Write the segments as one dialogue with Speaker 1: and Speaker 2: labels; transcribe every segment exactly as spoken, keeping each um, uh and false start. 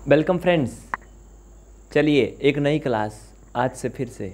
Speaker 1: Welcome friends, चलिए एक नई क्लास आज से फिर से।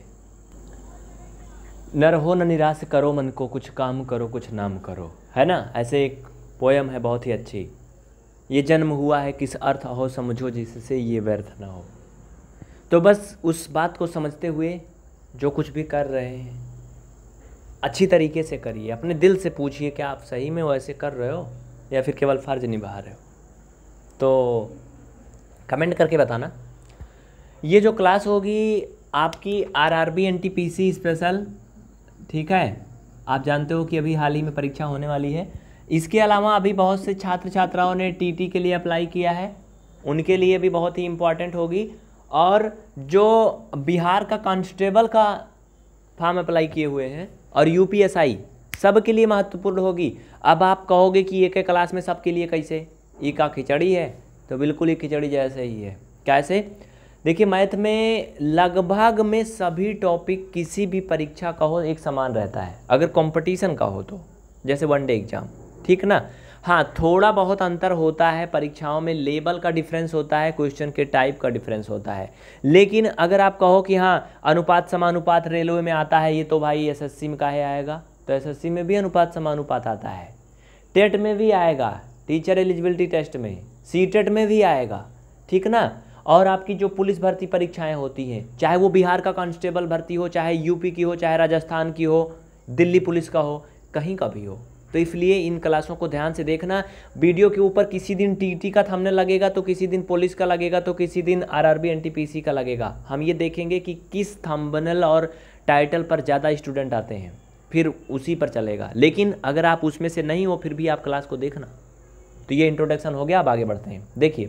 Speaker 1: न रहो न निराश करो मन को, कुछ काम करो कुछ नाम करो, है ना। ऐसे एक पोयम है बहुत ही अच्छी। ये जन्म हुआ है किस अर्थ हो, समझो जिससे ये व्यर्थ ना हो। तो बस उस बात को समझते हुए जो कुछ भी कर रहे हैं अच्छी तरीके से करिए। अपने दिल से पूछिए क्या आप सही में वैसे कर रहे हो या फिर केवल फ़र्ज निभा रहे हो। तो कमेंट करके बताना। ये जो क्लास होगी आपकी आरआरबी एनटीपीसी स्पेशल, ठीक है। आप जानते हो कि अभी हाल ही में परीक्षा होने वाली है। इसके अलावा अभी बहुत से छात्र छात्राओं ने टीटी के लिए अप्लाई किया है, उनके लिए भी बहुत ही इम्पॉर्टेंट होगी। और जो बिहार का कांस्टेबल का फॉर्म अप्लाई किए हुए हैं और यूपीएसआई, सब के लिए महत्वपूर्ण होगी। अब आप कहोगे कि एक एक क्लास में सबके लिए कैसे, ई का खिचड़ी है, तो बिल्कुल ही खिचड़ी जैसे ही है। कैसे? देखिए, मैथ में लगभग में सभी टॉपिक किसी भी परीक्षा का हो एक समान रहता है, अगर कंपटीशन का हो तो, जैसे वनडे एग्जाम, ठीक ना। हाँ, थोड़ा बहुत अंतर होता है परीक्षाओं में, लेवल का डिफरेंस होता है, क्वेश्चन के टाइप का डिफरेंस होता है। लेकिन अगर आप कहो कि हाँ अनुपात समानुपात रेलवे में आता है, ये तो भाई एसएससी में काहे आएगा, तो एसएससी में भी अनुपात समानुपात आता है, टेट में भी आएगा, टीचर एलिजिबिलिटी टेस्ट में, सीटेट में भी आएगा, ठीक ना। और आपकी जो पुलिस भर्ती परीक्षाएं होती हैं, चाहे वो बिहार का कांस्टेबल भर्ती हो, चाहे यूपी की हो, चाहे राजस्थान की हो, दिल्ली पुलिस का हो, कहीं का भी हो, तो इसलिए इन क्लासों को ध्यान से देखना। वीडियो के ऊपर किसी दिन टीटी का थंबनेल लगेगा, तो किसी दिन पुलिस का लगेगा, तो किसी दिन आरआरबी एनटीपीसी का लगेगा। हम ये देखेंगे कि किस थंबनेल और टाइटल पर ज़्यादा स्टूडेंट आते हैं, फिर उसी पर चलेगा। लेकिन अगर आप उसमें से नहीं हो फिर भी आप क्लास को देखना। तो ये इंट्रोडक्शन हो गया, अब आगे बढ़ते हैं। देखिए,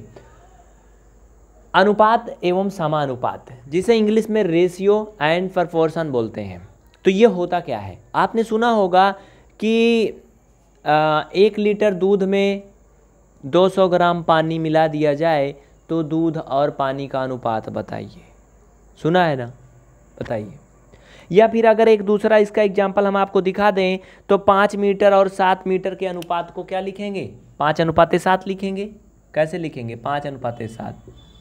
Speaker 1: अनुपात एवं समानुपात, जिसे इंग्लिश में रेशियो एंड प्रोपोर्शन बोलते हैं। तो ये होता क्या है? आपने सुना होगा कि आ, एक लीटर दूध में दो सौ ग्राम पानी मिला दिया जाए तो दूध और पानी का अनुपात बताइए। सुना है ना? बताइए। या फिर अगर एक दूसरा इसका एग्जाम्पल हम आपको दिखा दें तो पाँच मीटर और सात मीटर के अनुपात को क्या लिखेंगे? पाँच अनुपाते सात लिखेंगे। कैसे लिखेंगे? पाँच अनुपाते सात।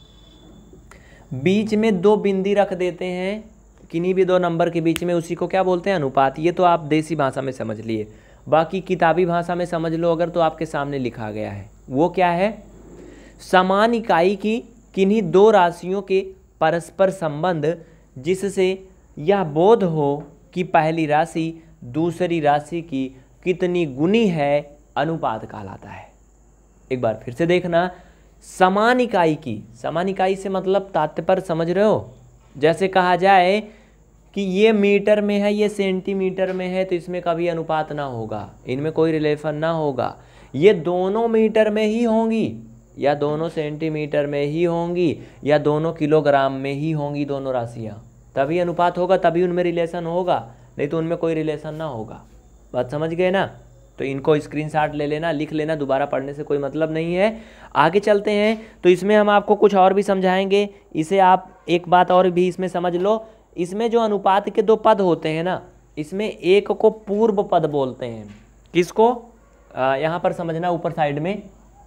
Speaker 1: बीच में दो बिंदी रख देते हैं, किन्हीं भी दो नंबर के बीच में, उसी को क्या बोलते हैं? अनुपात। ये तो आप देसी भाषा में समझ लिए, बाकी किताबी भाषा में समझ लो अगर, तो आपके सामने लिखा गया है। वो क्या है? समान इकाई की किन्हीं दो राशियों के परस्पर संबंध जिससे यह बोध हो कि पहली राशि दूसरी राशि की कितनी गुनी है, अनुपात कहलाता है। एक बार फिर से देखना, समान इकाई की, समान इकाई से मतलब तात्पर्य समझ रहे हो? जैसे कहा जाए कि ये मीटर में है, ये सेंटीमीटर में है, तो इसमें कभी अनुपात ना होगा, इनमें कोई रिलेशन ना होगा। ये दोनों मीटर में ही होंगी, या दोनों सेंटीमीटर में ही होंगी, या दोनों किलोग्राम में ही होंगी, दोनों राशियाँ, तभी अनुपात होगा, तभी उनमें रिलेशन होगा, नहीं तो उनमें कोई रिलेशन ना होगा। बात समझ गए ना? तो इनको स्क्रीनशॉट ले लेना, लिख लेना, दोबारा पढ़ने से कोई मतलब नहीं है। आगे चलते हैं। तो इसमें हम आपको कुछ और भी समझाएंगे। इसे आप एक बात और भी इसमें समझ लो, इसमें जो अनुपात के दो पद होते हैं ना, इसमें एक को पूर्व पद बोलते हैं। किसको? यहाँ पर समझना, ऊपर साइड में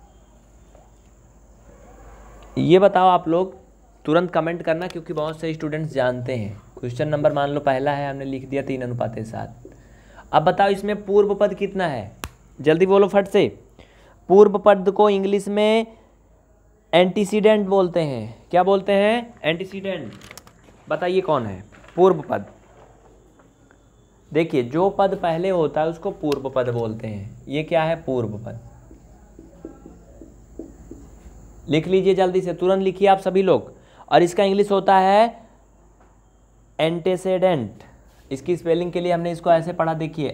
Speaker 1: ये बताओ आप लोग, तुरंत कमेंट करना क्योंकि बहुत से स्टूडेंट्स जानते हैं। क्वेश्चन नंबर मान लो पहला है, हमने लिख दिया तीन अनुपात सात। अब बताओ इसमें पूर्व पद कितना है? जल्दी बोलो फट से। पूर्व पद को इंग्लिश में एंटीसीडेंट बोलते हैं। क्या बोलते हैं? एंटीसीडेंट। बताइए कौन है पूर्व पद? देखिए, जो पद पहले होता है उसको पूर्व पद बोलते हैं। ये क्या है? पूर्व पद। लिख लीजिए जल्दी से, तुरंत लिखिए आप सभी लोग। और इसका इंग्लिश होता है एंटेसेडेंट। इसकी स्पेलिंग के लिए हमने इसको ऐसे पढ़ा, देखिए,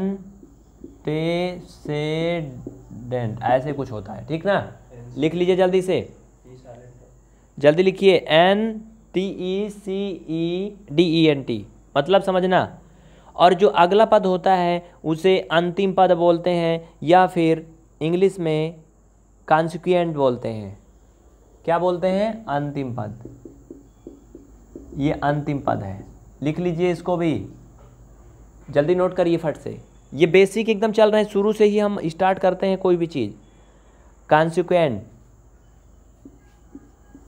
Speaker 1: एंटेसेडेंट, ऐसे कुछ होता है, ठीक ना। लिख लीजिए जल्दी से, जल्दी लिखिए, N T E C E D E N T, मतलब समझना। और जो अगला पद होता है उसे अंतिम पद बोलते हैं, या फिर इंग्लिश में कॉन्सिक्वेंट बोलते हैं। क्या बोलते हैं? अंतिम पद। ये अंतिम पद है, लिख लीजिए इसको भी, जल्दी नोट करिए फट से। ये बेसिक एकदम चल रहे हैं, शुरू से ही हम स्टार्ट करते हैं कोई भी चीज़। कॉन्सिक्वेंट,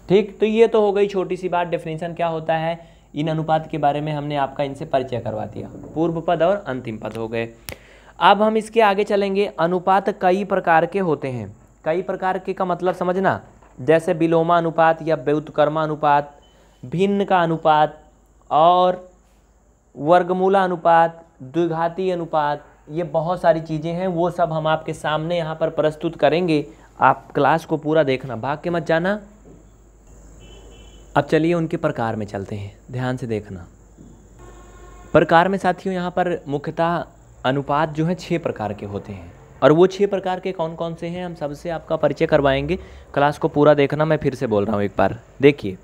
Speaker 1: ठीक, तो ये तो हो गई छोटी सी बात, डेफिनेशन क्या होता है इन अनुपात के बारे में हमने आपका इनसे परिचय करवा दिया। पूर्व पद और अंतिम पद हो गए। अब हम इसके आगे चलेंगे। अनुपात कई प्रकार के होते हैं। कई प्रकार के का मतलब समझना, जैसे विलोमानुपात या व्युत्क्रमानुपात, भिन्न का अनुपात और वर्गमूला अनुपात, द्विघाती अनुपात, ये बहुत सारी चीज़ें हैं, वो सब हम आपके सामने यहाँ पर प्रस्तुत करेंगे। आप क्लास को पूरा देखना, भाग के मत जाना। अब चलिए उनके प्रकार में चलते हैं, ध्यान से देखना। प्रकार में साथियों यहाँ पर मुख्यतः अनुपात जो है छः प्रकार के होते हैं, और वो छः प्रकार के कौन कौन से हैं हम सबसे आपका परिचय करवाएंगे। क्लास को पूरा देखना, मैं फिर से बोल रहा हूँ एक बार। देखिए,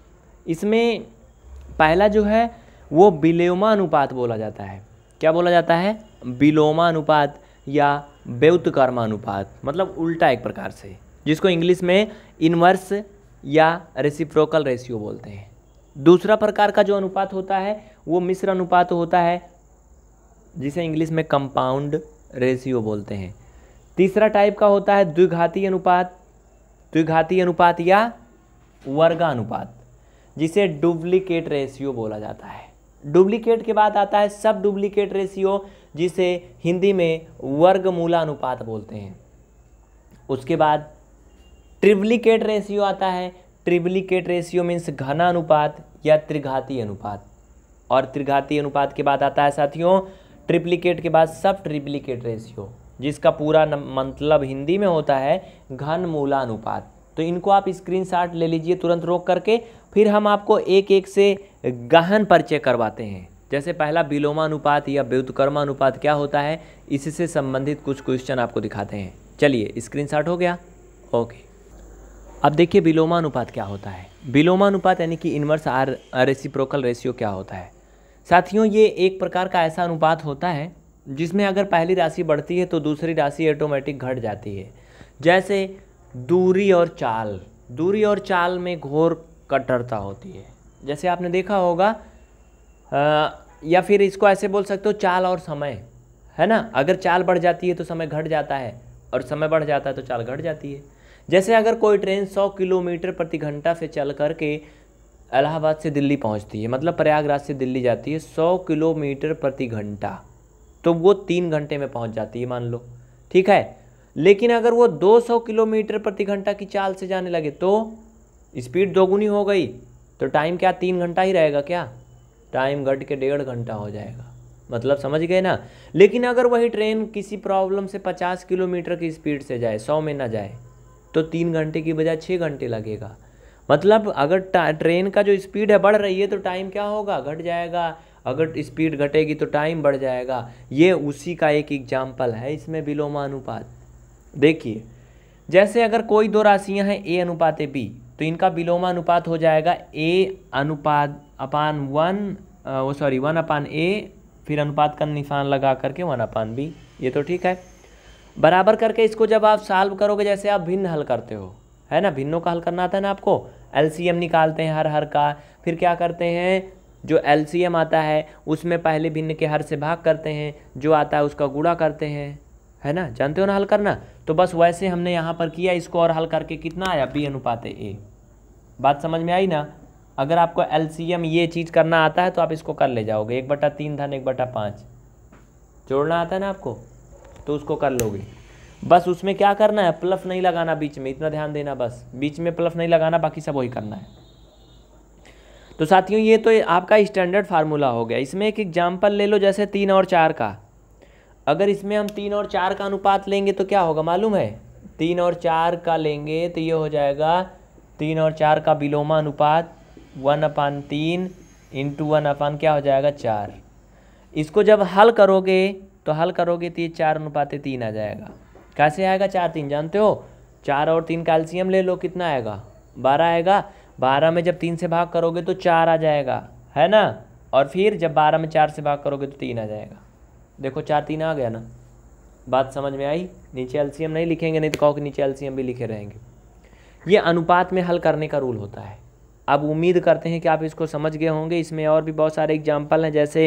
Speaker 1: इसमें पहला जो है वो विलोमानुपात बोला जाता है। क्या बोला जाता है? विलोमानुपात या व्युत्क्रमानुपात, मतलब उल्टा एक प्रकार से, जिसको इंग्लिश में इनवर्स या रेसिप्रोकल रेशियो बोलते हैं। दूसरा प्रकार का जो अनुपात होता है वो मिश्र अनुपात होता है, जिसे इंग्लिश में कंपाउंड रेशियो बोलते हैं। तीसरा टाइप का होता है द्विघाती अनुपात, द्विघाती अनुपात या वर्गानुपात, जिसे डुप्लीकेट रेशियो बोला जाता है। डुप्लीकेट के बाद आता है सब डुप्लीकेट रेशियो, जिसे हिंदी में वर्गमूला अनुपात बोलते हैं। उसके बाद ट्रिप्लीकेट रेशियो आता है। ट्रिप्लीकेट रेशियो मीन्स घना अनुपात या त्रिघाती अनुपात। और त्रिघाती अनुपात के बाद आता है साथियों ट्रिप्लीकेट के बाद सब ट्रिप्लीकेट रेशियो, जिसका पूरा मतलब हिंदी में होता है घन मूला अनुपात। तो इनको आप स्क्रीनशॉट ले लीजिए तुरंत रोक करके, फिर हम आपको एक एक से गहन परिचय करवाते हैं। जैसे पहला विलोमानुपात या व्युत्क्रमानुपात क्या होता है, इससे संबंधित कुछ क्वेश्चन आपको दिखाते हैं। चलिए, स्क्रीनशॉट हो गया? ओके। अब देखिए विलोमानुपात क्या होता है। विलोमानुपात यानी कि इनवर्स आर रेसिप्रोकल रेशियो क्या होता है साथियों? ये एक प्रकार का ऐसा अनुपात होता है जिसमें अगर पहली राशि बढ़ती है तो दूसरी राशि ऑटोमेटिक घट जाती है। जैसे दूरी और चाल, दूरी और चाल में घोर कट्टरता होती है। जैसे आपने देखा होगा, आ, या फिर इसको ऐसे बोल सकते हो चाल और समय, है ना। अगर चाल बढ़ जाती है तो समय घट जाता है, और समय बढ़ जाता है तो चाल घट जाती है। जैसे अगर कोई ट्रेन सौ किलोमीटर प्रति घंटा से चल करके इलाहाबाद से दिल्ली पहुंचती है, मतलब प्रयागराज से दिल्ली जाती है सौ किलोमीटर प्रति घंटा, तो वो तीन घंटे में पहुंच जाती है मान लो, ठीक है। लेकिन अगर वो दो सौ किलोमीटर प्रति घंटा की चाल से जाने लगे तो स्पीड दोगुनी हो गई, तो टाइम क्या तीन घंटा ही रहेगा क्या? टाइम घट के डेढ़ घंटा हो जाएगा। मतलब समझ गए ना। लेकिन अगर वही ट्रेन किसी प्रॉब्लम से पचास किलोमीटर की स्पीड से जाए, सौ में ना जाए, तो तीन घंटे की बजाय छः घंटे लगेगा। मतलब अगर ट्रेन का जो स्पीड है बढ़ रही है तो टाइम क्या होगा? घट जाएगा। अगर स्पीड घटेगी तो टाइम बढ़ जाएगा। ये उसी का एक एग्जाम्पल है इसमें विलोमानुपात। देखिए, जैसे अगर कोई दो राशियां हैं ए अनुपात बी, तो इनका विलोमानुपात हो जाएगा ए अनुपात अपान वन, वो सॉरी वन अपान ए, फिर अनुपात का निशान लगा करके वन अपान बी। ये तो ठीक है। बराबर करके इसको जब आप सॉल्व करोगे, जैसे आप भिन्न हल करते हो, है ना, भिन्नों का हल करना आता है ना आपको, एलसीएम निकालते हैं हर हर का। फिर क्या करते हैं, जो एलसीएम आता है उसमें पहले भिन्न के हर से भाग करते हैं, जो आता है उसका गुणा करते हैं, है ना। जानते हो ना हल करना। तो बस वैसे हमने यहाँ पर किया इसको, और हल करके कितना आया? बी अनुपात ए। बात समझ में आई ना। अगर आपको एलसीएम ये चीज़ करना आता है तो आप इसको कर ले जाओगे। एक बटा तीन धन एक बटा पाँच जोड़ना आता है ना आपको, तो उसको कर लोगे। बस उसमें क्या करना है, प्लस नहीं लगाना बीच में, इतना ध्यान देना। बस बीच में प्लस नहीं लगाना, बाकी सब वही करना है। तो साथियों ये तो आपका स्टैंडर्ड फार्मूला हो गया। इसमें एक एग्जाम्पल ले लो, जैसे तीन और चार का। अगर इसमें हम तीन और चार का अनुपात लेंगे तो क्या होगा मालूम है? तीन और चार का लेंगे तो ये हो जाएगा तीन और चार का विलोमा अनुपात वन अपान तीन इंटू वन अपान क्या हो जाएगा? चार। इसको जब हल करोगे तो हल करोगे तो ये चार अनुपात तीन आ जाएगा। कैसे आएगा? चार तीन जानते हो, चार और तीन का एलसीएम ले लो, कितना आएगा? बारह आएगा। बारह में जब तीन से भाग करोगे तो चार आ जाएगा, है ना। और फिर जब बारह में चार से भाग करोगे तो तीन आ जाएगा। देखो चार तीन आ गया ना। बात समझ में आई? नीचे एलसीएम नहीं लिखेंगे, नहीं तो कहो कि नीचे एलसीएम भी लिखे रहेंगे। ये अनुपात में हल करने का रूल होता है। अब उम्मीद करते हैं कि आप इसको समझ गए होंगे। इसमें और भी बहुत सारे एग्जाम्पल हैं, जैसे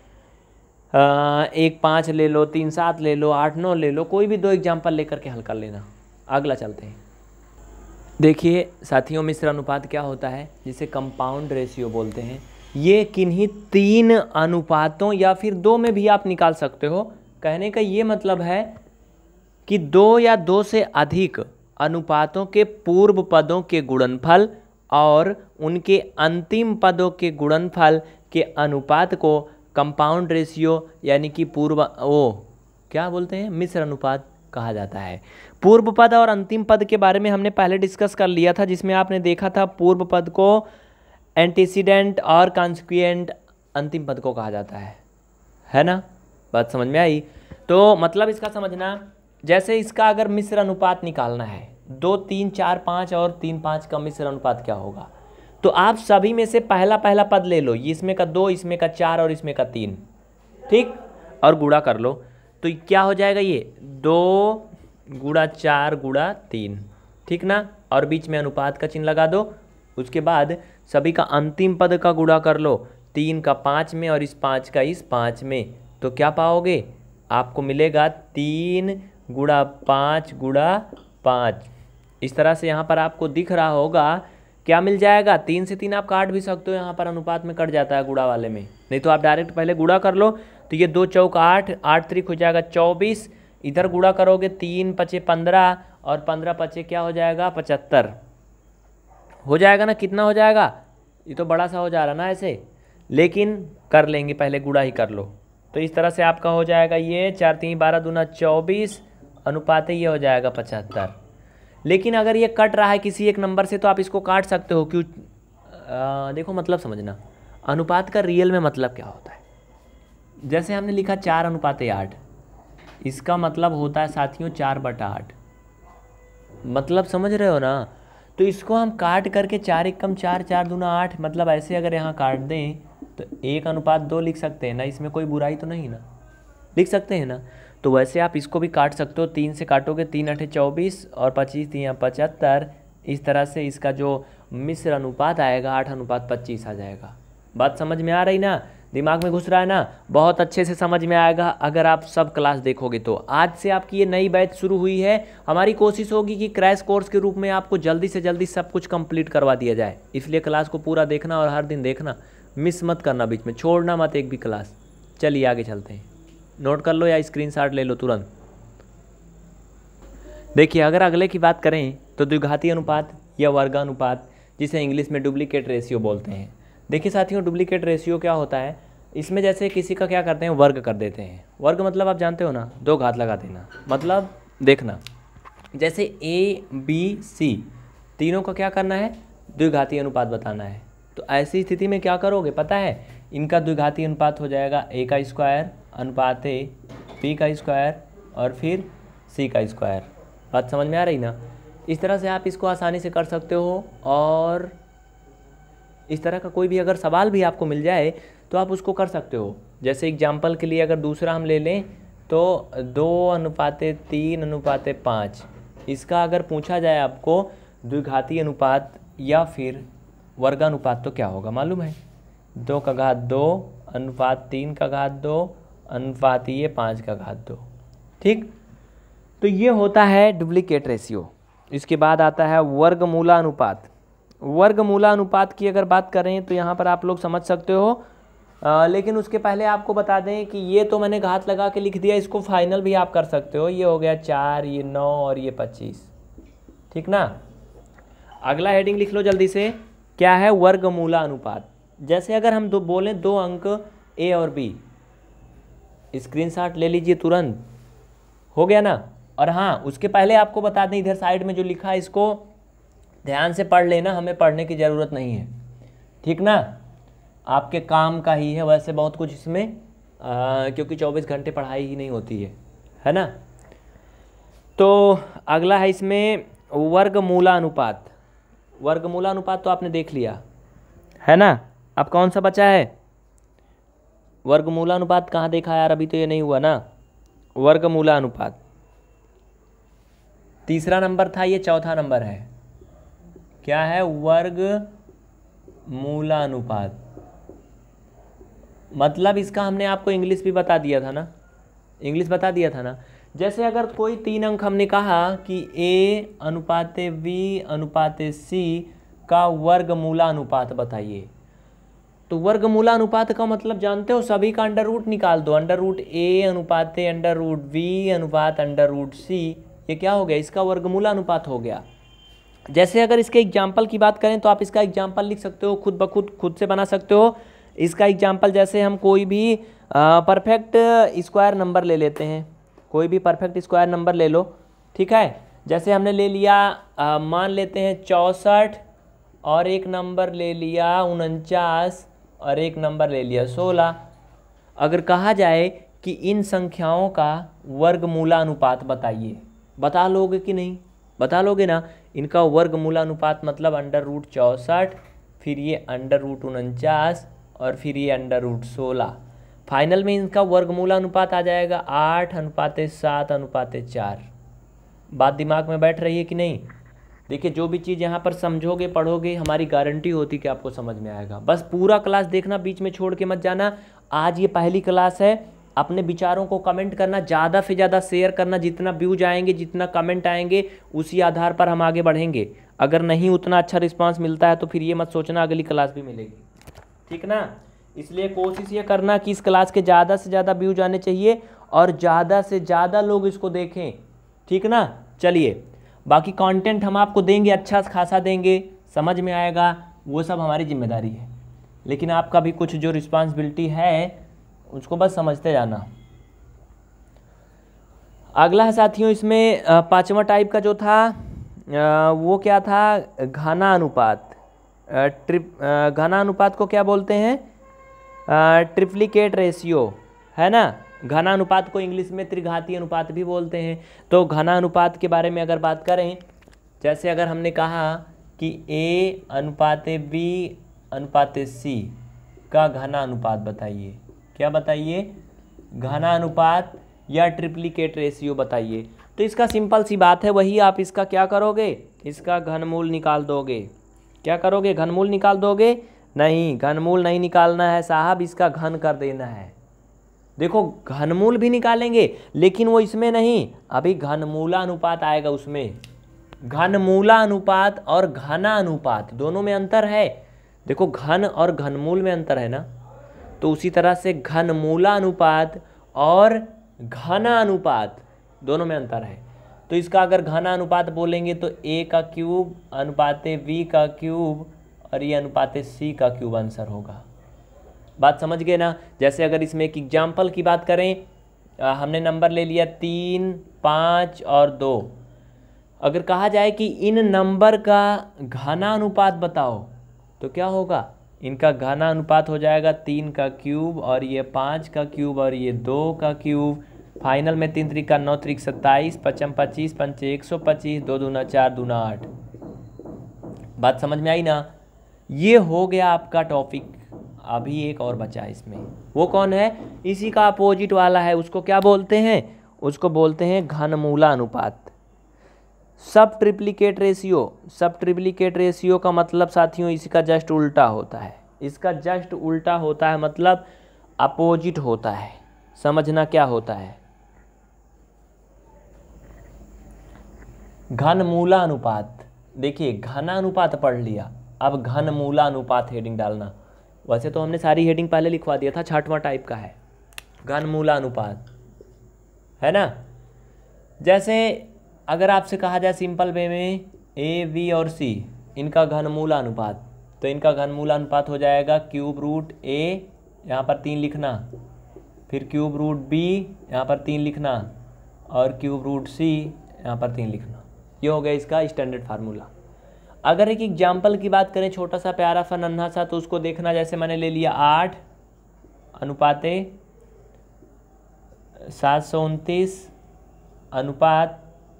Speaker 1: आ, एक पाँच ले लो, तीन सात ले लो, आठ नौ ले लो, कोई भी दो एग्जाम्पल लेकर के हल कर लेना। अगला चलते हैं। देखिए साथियों, मिश्र अनुपात क्या होता है, जिसे कंपाउंड रेशियो बोलते हैं। ये किन्हीं तीन अनुपातों या फिर दो में भी आप निकाल सकते हो। कहने का ये मतलब है कि दो या दो से अधिक अनुपातों के पूर्व पदों के गुणनफल और उनके अंतिम पदों के गुणनफल के अनुपात को कंपाउंड रेशियो यानी कि पूर्व ओ क्या बोलते हैं, मिश्र अनुपात कहा जाता है। पूर्व पद और अंतिम पद के बारे में हमने पहले डिस्कस कर लिया था, जिसमें आपने देखा था पूर्व पद को एंटीसीडेंट और कॉन्सिक्वेंट अंतिम पद को कहा जाता है, है ना। बात समझ में आई। तो मतलब इसका समझना, जैसे इसका अगर मिश्र अनुपात निकालना है, दो तीन चार पाँच और तीन पाँच का मिश्र अनुपात क्या होगा, तो आप सभी में से पहला पहला पद ले लो, इसमें का दो, इसमें का चार और इसमें का तीन, ठीक, और गुणा कर लो। तो क्या हो जाएगा, ये दो गुणा चार गुणा तीन, ठीक ना, और बीच में अनुपात का चिन्ह लगा दो। उसके बाद सभी का अंतिम पद का गुणा कर लो, तीन का पाँच में और इस पाँच का इस पाँच में, तो क्या पाओगे, आपको मिलेगा तीन गुणा पाँच गुणा पाँच। इस तरह से यहाँ पर आपको दिख रहा होगा क्या मिल जाएगा, तीन से तीन आप काट भी सकते हो, यहाँ पर अनुपात में कट जाता है गुणा वाले में, नहीं तो आप डायरेक्ट पहले गुणा कर लो। तो ये दो चौक आठ, आठ त्रिक हो जाएगा चौबीस, इधर गुणा करोगे तीन पचे पंद्रह और पंद्रह पचे क्या हो जाएगा, पचहत्तर हो जाएगा ना। कितना हो जाएगा, ये तो बड़ा सा हो जा रहा ना ऐसे, लेकिन कर लेंगे, पहले गुणा ही कर लो। तो इस तरह से आपका हो जाएगा ये चार तीन बारह दूना चौबीस, अनुपात ये हो जाएगा पचहत्तर। लेकिन अगर ये कट रहा है किसी एक नंबर से तो आप इसको काट सकते हो, क्यों, आ, देखो मतलब समझना, अनुपात का रियल में मतलब क्या होता है। जैसे हमने लिखा चार अनुपात आठ, इसका मतलब होता है साथियों चार बटा आठ, मतलब समझ रहे हो ना। तो इसको हम काट करके चार एक कम चार, चार दूना आठ, मतलब ऐसे अगर यहाँ काट दें तो एक अनुपात दो लिख सकते हैं ना, इसमें कोई बुराई तो नहीं ना, लिख सकते हैं ना। तो वैसे आप इसको भी काट सकते हो, तीन से काटोगे तीन अठे चौबीस और पच्चीस तीन पचहत्तर, इस तरह से इसका जो मिश्र अनुपात आएगा आठ अनुपात पच्चीस आ जाएगा। बात समझ में आ रही ना, दिमाग में घुस रहा है ना, बहुत अच्छे से समझ में आएगा अगर आप सब क्लास देखोगे तो। आज से आपकी ये नई बैच शुरू हुई है, हमारी कोशिश होगी कि क्रैश कोर्स के रूप में आपको जल्दी से जल्दी सब कुछ कंप्लीट करवा दिया जाए, इसलिए क्लास को पूरा देखना और हर दिन देखना, मिस मत करना, बीच में छोड़ना मत एक भी क्लास। चलिए आगे चलते हैं, नोट कर लो या स्क्रीनशॉट ले लो तुरंत। देखिए अगर अगले की बात करें तो द्विघाती अनुपात या वर्गानुपात, जिसे इंग्लिश में डुप्लीकेट रेशियो बोलते हैं। देखिए साथियों, डुप्लीकेट रेशियो क्या होता है, इसमें जैसे किसी का क्या करते हैं, वर्ग कर देते हैं। वर्ग मतलब आप जानते हो ना, दो घात लगा देना, मतलब देखना, जैसे ए बी सी तीनों का क्या करना है, द्विघाती अनुपात बताना है। तो ऐसी स्थिति में क्या करोगे पता है, इनका द्विघाती अनुपात हो जाएगा ए का स्क्वायर अनुपात ए, बी का स्क्वायर और फिर सी का स्क्वायर। बात समझ में आ रही ना। इस तरह से आप इसको आसानी से कर सकते हो, और इस तरह का कोई भी अगर सवाल भी आपको मिल जाए तो आप उसको कर सकते हो। जैसे एग्जाम्पल के लिए अगर दूसरा हम ले लें तो दो अनुपाते तीन अनुपाते पाँच, इसका अगर पूछा जाए आपको द्विघाती अनुपात या फिर वर्गानुपात तो क्या होगा मालूम है, दो का घात दो अनुपात तीन का घात दो अनुपात ये पाँच का घात दो, ठीक। तो ये होता है डुप्लीकेट रेशियो। इसके बाद आता है वर्गमूलानुपात। वर्गमूलानुपात की अगर बात करें तो यहाँ पर आप लोग समझ सकते हो, आ, लेकिन उसके पहले आपको बता दें कि ये तो मैंने घात लगा के लिख दिया, इसको फाइनल भी आप कर सकते हो। ये हो गया चार, ये नौ और ये पच्चीस, ठीक ना। अगला हेडिंग लिख लो जल्दी से, क्या है, वर्गमूलानुपात। जैसे अगर हम दो बोलें दो अंक ए और बी, स्क्रीनशॉट ले लीजिए तुरंत, हो गया ना। और हाँ, उसके पहले आपको बता दें, इधर साइड में जो लिखा है इसको ध्यान से पढ़ लेना, हमें पढ़ने की ज़रूरत नहीं है, ठीक ना, आपके काम का ही है। वैसे बहुत कुछ इसमें आ, क्योंकि चौबीस घंटे पढ़ाई ही नहीं होती है, है ना। तो अगला है इसमें वर्गमूलानुपात। वर्गमूलानुपात तो आपने देख लिया है ना। अब कौन सा बचा है, वर्गमूलानुपात कहाँ देखा यार, अभी तो ये नहीं हुआ ना। वर्गमूलानुपात तीसरा नंबर था, ये चौथा नंबर है। क्या है, वर्गमूलानुपात। मतलब इसका हमने आपको इंग्लिश भी बता दिया था ना, इंग्लिश बता दिया था ना। जैसे अगर कोई तीन अंक हमने कहा कि a अनुपाते b अनुपाते c का वर्गमूला अनुपात बताइए, तो वर्गमूला अनुपात का मतलब जानते हो, सभी का अंडर रूट निकाल दो। अंडर रूट ए अनुपाते अंडर रूट बी अनुपात अंडर रूट सी, ये क्या हो गया, इसका वर्गमूला अनुपात हो गया। जैसे अगर इसके एग्जाम्पल की बात करें तो आप इसका एग्जाम्पल लिख सकते हो, खुद ब खुद खुद से बना सकते हो इसका एग्जाम्पल। जैसे हम कोई भी परफेक्ट स्क्वायर नंबर ले लेते हैं, कोई भी परफेक्ट स्क्वायर नंबर ले लो, ठीक है। जैसे हमने ले लिया आ, मान लेते हैं चौंसठ, और एक नंबर ले लिया उनचास, और एक नंबर ले लिया सोलह। अगर कहा जाए कि इन संख्याओं का वर्गमूला अनुपात बताइए, बता लोगे कि नहीं, बता लोगे ना। इनका वर्गमूला अनुपात मतलब अंडर रूट चौंसठ, फिर ये अंडर रूट उनचास, और फिर ये अंडर रूट सोलह। फाइनल में इनका वर्गमूला अनुपात आ जाएगा आठ अनुपाते सात अनुपाते चार। बात दिमाग में बैठ रही है कि नहीं। देखिए, जो भी चीज़ यहाँ पर समझोगे पढ़ोगे, हमारी गारंटी होती कि आपको समझ में आएगा। बस पूरा क्लास देखना, बीच में छोड़ के मत जाना। आज ये पहली क्लास है, अपने विचारों को कमेंट करना, ज़्यादा से ज़्यादा शेयर करना। जितना व्यूज आएंगे, जितना कमेंट आएंगे, उसी आधार पर हम आगे बढ़ेंगे। अगर नहीं उतना अच्छा रिस्पांस मिलता है तो फिर ये मत सोचना अगली क्लास भी मिलेगी, ठीक ना। इसलिए कोशिश ये करना कि इस क्लास के ज़्यादा से ज़्यादा व्यूज आने चाहिए और ज़्यादा से ज़्यादा लोग इसको देखें, ठीक ना। चलिए, बाकी कंटेंट हम आपको देंगे, अच्छा खासा देंगे, समझ में आएगा, वो सब हमारी जिम्मेदारी है। लेकिन आपका भी कुछ जो रिस्पॉन्सिबिलिटी है उसको बस समझते जाना। अगला है साथियों, इसमें पांचवा टाइप का जो था वो क्या था, घना अनुपात। ट्रिप घना अनुपात को क्या बोलते हैं, ट्रिप्लिकेट रेशियो, है ना। घना अनुपात को इंग्लिश में त्रिघातीय अनुपात भी बोलते हैं। तो घना अनुपात के बारे में अगर बात करें, जैसे अगर हमने कहा कि a अनुपाते b अनुपाते c का घना अनुपात बताइए, क्या बताइए, घना अनुपात या ट्रिप्लिकेट रेशियो बताइए। तो इसका सिंपल सी बात है, वही आप इसका क्या करोगे, इसका घनमूल निकाल दोगे। क्या करोगे, घनमूल निकाल दोगे। नहीं, घनमूल नहीं निकालना है साहब, इसका घन कर देना है। देखो, घनमूल भी निकालेंगे लेकिन वो इसमें नहीं, अभी घनमूला अनुपात आएगा उसमें। घनमूला अनुपात और घना अनुपात दोनों में अंतर है। देखो, घन और घनमूल में अंतर है ना, तो उसी तरह से घनमूला अनुपात और घना अनुपात दोनों में अंतर है। तो इसका अगर घना अनुपात बोलेंगे तो a का क्यूब अनुपाते b का क्यूब और ये अनुपाते c का क्यूब आंसर होगा। बात समझ गए ना। जैसे अगर इसमें एक एग्जाम्पल की बात करें, आ, हमने नंबर ले लिया तीन, पाँच और दो। अगर कहा जाए कि इन नंबर का घना अनुपात बताओ, तो क्या होगा, इनका घना अनुपात हो जाएगा तीन का क्यूब और ये पाँच का क्यूब और ये दो का क्यूब। फाइनल में तीन त्रिका नौ, त्रिक सत्ताईस, पचम पच्चीस, पंचे एक सौ पच्चीस, दो दूना चार, दूना आठ। बात समझ में आई ना। ये हो गया आपका टॉपिक। अभी एक और बचा है इसमें, वो कौन है, इसी का अपोजिट वाला है। उसको क्या बोलते हैं, उसको बोलते हैं घनमूला अनुपात। सब ट्रिप्लिकेट रेशियो। सब ट्रिप्लिकेट रेशियो का मतलब साथियों इसका जस्ट उल्टा होता है। इसका जस्ट उल्टा होता है मतलब अपोजिट होता है। समझना क्या होता है, घनमूला अनुपात। देखिए, घना अनुपात पढ़ लिया, अब घनमूला अनुपात हेडिंग डालना। वैसे तो हमने सारी हेडिंग पहले लिखवा दिया था, छठवां टाइप का है घनमूला अनुपात, है ना। जैसे अगर आपसे कहा जाए सिंपल वे में ए, बी और सी, इनका घनमूला अनुपात, तो इनका घनमूला अनुपात हो जाएगा क्यूब रूट ए, यहाँ पर तीन लिखना, फिर क्यूब रूट बी, यहाँ पर तीन लिखना, और क्यूब रूट सी, यहाँ पर तीन लिखना। ये हो गया इसका स्टैंडर्ड फार्मूला। अगर एक एग्जाम्पल की बात करें, छोटा सा प्यारा सा नन्हा सा, तो उसको देखना। जैसे मैंने ले लिया आठ अनुपाते सात सौ उनतीस अनुपात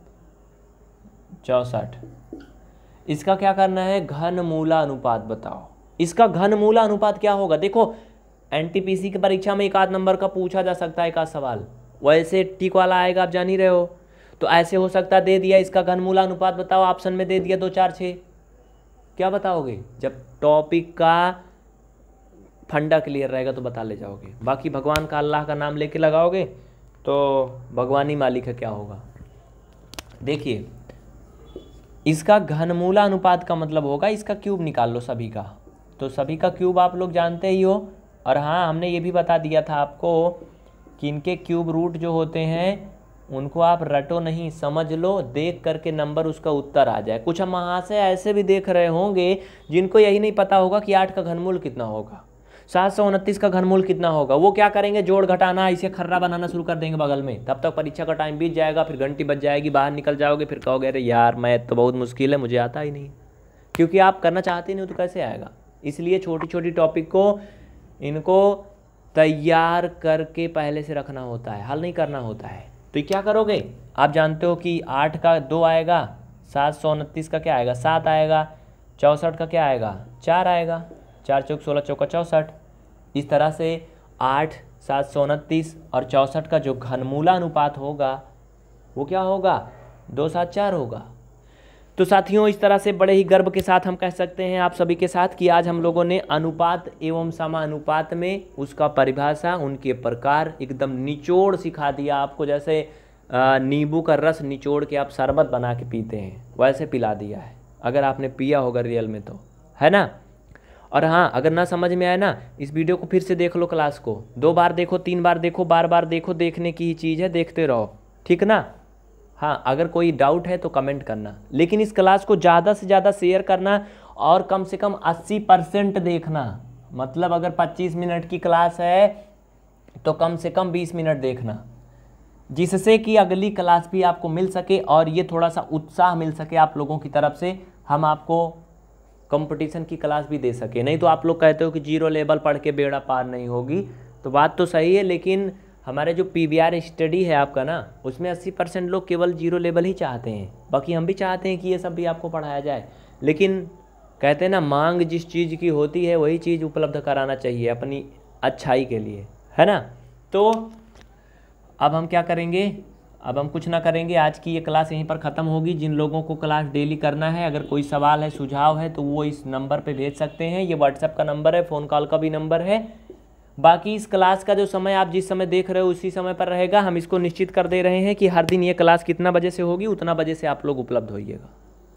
Speaker 1: चौंसठ। इसका क्या करना है, घनमूला अनुपात बताओ। इसका घनमूला अनुपात क्या होगा। देखो, एनटीपीसी की परीक्षा में एक आध नंबर का पूछा जा सकता है एक आध सवाल, वैसे टिक वाला आएगा, आप जान ही रहे हो। तो ऐसे हो सकता है, दे दिया इसका घनमूला अनुपात बताओ, ऑप्शन में दे दिया दो चार छः, क्या बताओगे। जब टॉपिक का फंडा क्लियर रहेगा तो बता ले जाओगे। बाकी भगवान का, अल्लाह का नाम लेके लगाओगे तो भगवानी मालिक है क्या होगा। देखिए इसका घनमूला अनुपात का मतलब होगा इसका क्यूब निकाल लो सभी का, तो सभी का क्यूब आप लोग जानते ही हो। और हाँ हमने ये भी बता दिया था आपको कि इनके क्यूब रूट जो होते हैं उनको आप रटो नहीं, समझ लो, देख करके नंबर उसका उत्तर आ जाए। कुछ हम महाशय ऐसे भी देख रहे होंगे जिनको यही नहीं पता होगा कि आठ का घनमूल कितना होगा, सात सौ उनतीस का घनमूल कितना होगा। वो क्या करेंगे, जोड़ घटाना इसे खर्रा बनाना शुरू कर देंगे बगल में। तब तक परीक्षा का टाइम बीत जाएगा, फिर घंटी बज जाएगी, बाहर निकल जाओगे, फिर कहोगे अरे यार मैथ तो बहुत मुश्किल है, मुझे आता ही नहीं। क्योंकि आप करना चाहते नहीं हो तो कैसे आएगा। इसलिए छोटी छोटी टॉपिक को इनको तैयार करके पहले से रखना होता है, हल नहीं करना होता है। तो क्या करोगे, आप जानते हो कि आठ का दो आएगा, सात सौ उनतीस का क्या आएगा, सात आएगा, चौंसठ का क्या आएगा, चार आएगा, चार चौक सोलह चौका चौंसठ। इस तरह से आठ, सात सौ उनतीस और चौंसठ का जो घनमूला अनुपात होगा वो क्या होगा, दो सात चार होगा। तो साथियों इस तरह से बड़े ही गर्व के साथ हम कह सकते हैं आप सभी के साथ कि आज हम लोगों ने अनुपात एवं समानुपात में उसका परिभाषा, उनके प्रकार एकदम निचोड़ सिखा दिया आपको। जैसे नींबू का रस निचोड़ के आप शरबत बना के पीते हैं वैसे पिला दिया है, अगर आपने पिया होगा रियल में तो, है ना। और हाँ अगर ना समझ में आए ना, इस वीडियो को फिर से देख लो, क्लास को दो बार देखो, तीन बार देखो, बार बार देखो, देखने की ही चीज़ है, देखते रहो, ठीक ना। हाँ अगर कोई डाउट है तो कमेंट करना, लेकिन इस क्लास को ज़्यादा से ज़्यादा शेयर करना और कम से कम अस्सी परसेंट देखना। मतलब अगर पच्चीस मिनट की क्लास है तो कम से कम बीस मिनट देखना, जिससे कि अगली क्लास भी आपको मिल सके और ये थोड़ा सा उत्साह मिल सके आप लोगों की तरफ से, हम आपको कंपटीशन की क्लास भी दे सके। नहीं तो आप लोग कहते हो कि जीरो लेवल पढ़ के बेड़ा पार नहीं होगी, तो बात तो सही है, लेकिन हमारे जो पी वी आर स्टडी है आपका ना, उसमें अस्सी परसेंट लोग केवल जीरो लेवल ही चाहते हैं। बाकी हम भी चाहते हैं कि ये सब भी आपको पढ़ाया जाए, लेकिन कहते हैं ना मांग जिस चीज़ की होती है वही चीज़ उपलब्ध कराना चाहिए अपनी अच्छाई के लिए, है ना। तो अब हम क्या करेंगे, अब हम कुछ ना करेंगे, आज की ये क्लास यहीं पर ख़त्म होगी। जिन लोगों को क्लास डेली करना है, अगर कोई सवाल है, सुझाव है, तो वो इस नंबर पे भेज सकते हैं। ये व्हाट्सएप का नंबर है, फ़ोन कॉल का भी नंबर है। बाकी इस क्लास का जो समय आप जिस समय देख रहे हो उसी समय पर रहेगा। हम इसको निश्चित कर दे रहे हैं कि हर दिन ये क्लास कितना बजे से होगी, उतना बजे से आप लोग उपलब्ध होइएगा।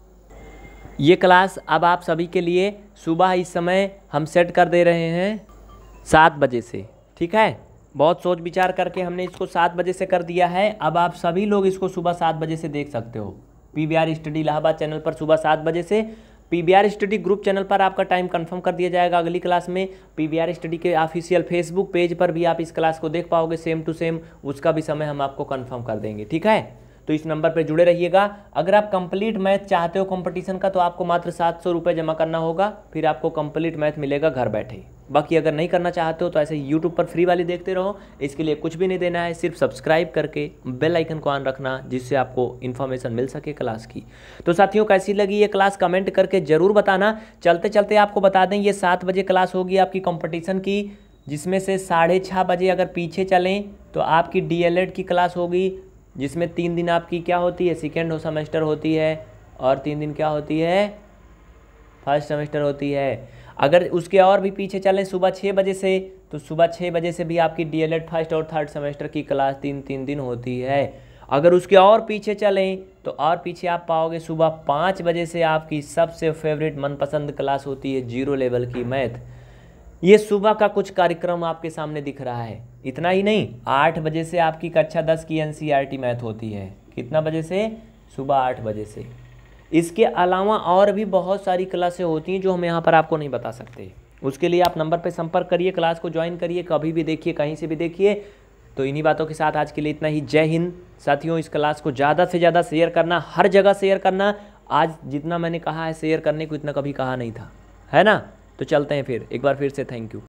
Speaker 1: ये क्लास अब आप सभी के लिए सुबह इस समय हम सेट कर दे रहे हैं सात बजे से, ठीक है। बहुत सोच विचार करके हमने इसको सात बजे से कर दिया है। अब आप सभी लोग इसको सुबह सात बजे से देख सकते हो, P V R study Allahabad channel पर सुबह सात बजे से। P V R study group channel पर आपका टाइम कंफर्म कर दिया जाएगा अगली क्लास में। पी वी आर स्टडी के ऑफिशियल फेसबुक पेज पर भी आप इस क्लास को देख पाओगे सेम टू सेम, उसका भी समय हम आपको कंफर्म कर देंगे, ठीक है। तो इस नंबर पर जुड़े रहिएगा। अगर आप कंप्लीट मैथ चाहते हो कंपटीशन का, तो आपको मात्र सात सौ रुपये जमा करना होगा, फिर आपको कंप्लीट मैथ मिलेगा घर बैठे। बाकी अगर नहीं करना चाहते हो तो ऐसे यूट्यूब पर फ्री वाली देखते रहो, इसके लिए कुछ भी नहीं देना है, सिर्फ सब्सक्राइब करके बेल आइकन को ऑन रखना, जिससे आपको इन्फॉर्मेशन मिल सके क्लास की। तो साथियों कैसी लगी ये क्लास कमेंट करके ज़रूर बताना। चलते चलते आपको बता दें ये सात बजे क्लास होगी आपकी कंपटीशन की, जिसमें से साढ़े छः बजे अगर पीछे चलें तो आपकी डी एल एड की क्लास होगी, जिसमें तीन दिन आपकी क्या होती है, सेकेंड सेमेस्टर होती है, और तीन दिन क्या होती है, फर्स्ट सेमेस्टर होती है। अगर उसके और भी पीछे चलें सुबह छः बजे से, तो सुबह छः बजे से भी आपकी डी एल एड फर्स्ट और थर्ड सेमेस्टर की क्लास तीन तीन दिन होती है। अगर उसके और पीछे चलें तो और पीछे आप पाओगे सुबह पाँच बजे से आपकी सबसे फेवरेट मनपसंद क्लास होती है जीरो लेवल की मैथ। ये सुबह का कुछ कार्यक्रम आपके सामने दिख रहा है। इतना ही नहीं, आठ बजे से आपकी कक्षा दस की N C R T math होती है। कितना बजे से, सुबह आठ बजे से। इसके अलावा और भी बहुत सारी क्लासें होती हैं जो हम यहाँ पर आपको नहीं बता सकते। उसके लिए आप नंबर पर संपर्क करिए, क्लास को ज्वाइन करिए, कभी भी देखिए, कहीं से भी देखिए। तो इन्हीं बातों के साथ आज के लिए इतना ही। जय हिंद। साथियों इस क्लास को ज़्यादा से ज़्यादा शेयर करना, हर जगह शेयर करना। आज जितना मैंने कहा है शेयर करने को, इतना कभी कहा नहीं था, है ना। तो चलते हैं फिर, एक बार फिर से थैंक यू।